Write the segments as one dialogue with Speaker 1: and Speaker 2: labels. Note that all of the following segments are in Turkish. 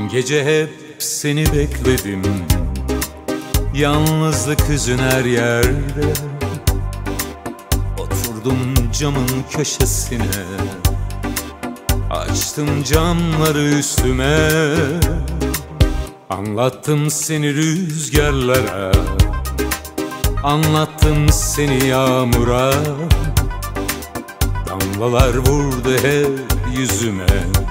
Speaker 1: Gece hep seni bekledim, yalnızlık hüzün her yerde. Oturdum camın köşesine, açtım camları üstüme. Anlattım seni rüzgarlara, anlattım seni yağmura. Damlalar vurdu hep yüzüme,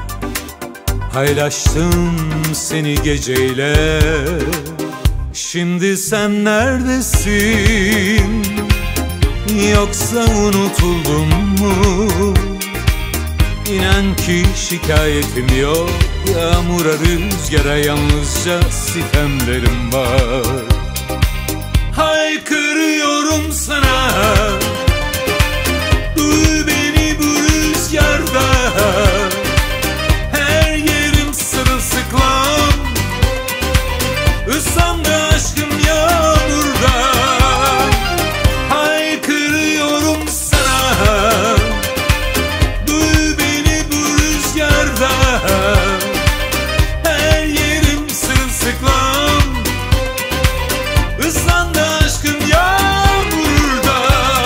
Speaker 1: paylaştım seni geceyle. Şimdi sen neredesin? Yoksa unutuldun mu? İnan ki şikayetim yok, yağmura rüzgara yalnızca sitemlerim var. Haykırıyorum sana, duy beni bu rüzgarda. Her yerim sırılsıklam, ıslandı aşkım yağmurda. Haykırıyorum sana, duy beni bu rüzgarda. Her yerim sırılsıklam, ıslandı aşkım yağmurda.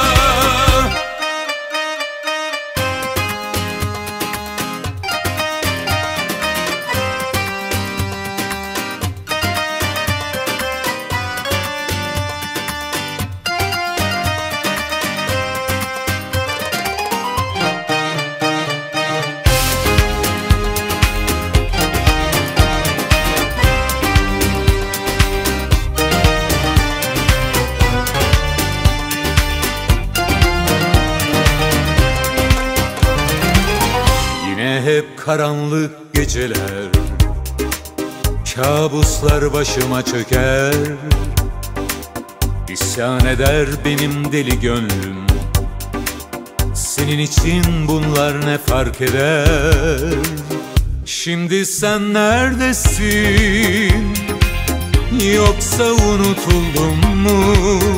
Speaker 1: Hep karanlık geceler, kabuslar başıma çöker. İsyan eder benim deli gönlüm, senin için bunlar ne fark eder? Şimdi sen neredesin? Yoksa unutuldun mu?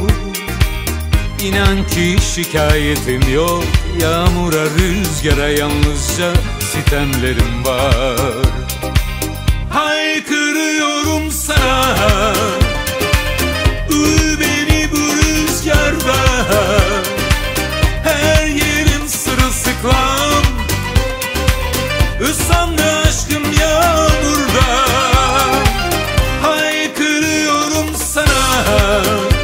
Speaker 1: İnan ki şikayetim yok, yağmura rüzgara yalnızca sitemlerim var. Haykırıyorum sana, duy beni bu rüzgarda. Her yerim sırılsıklam, ıslandı aşkım yağmurda. Haykırıyorum sana,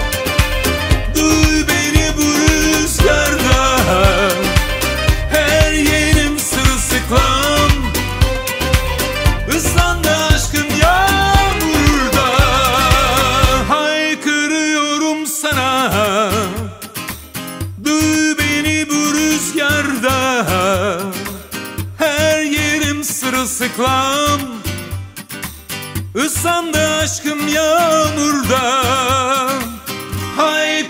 Speaker 1: duy beni bu rüzgarda. Her yerim sırılsıklam, ıslandı aşkım yağmurda. Haykırıyorum sana, duy beni bu rüzgarda. Her yerim sırılsıklam, ıslandı aşkım yağmurda.